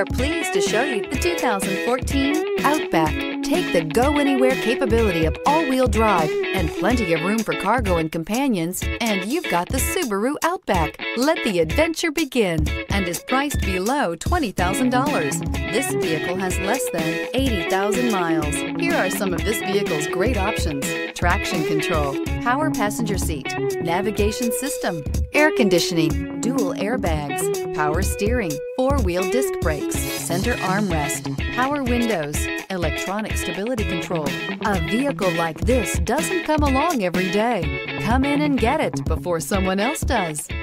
are pleased to show you the 2014 Outback. Take the go-anywhere capability of all-wheel drive and plenty of room for cargo and companions, and you've got the Subaru Outback. Let the adventure begin, and is priced below $20,000. This vehicle has less than 80,000 miles. Here are some of this vehicle's great options: traction control, power passenger seat, navigation system, air conditioning, dual airbags, power steering, four-wheel disc brakes, center armrest, power windows, electronic stability control. A vehicle like this doesn't come along every day. Come in and get it before someone else does.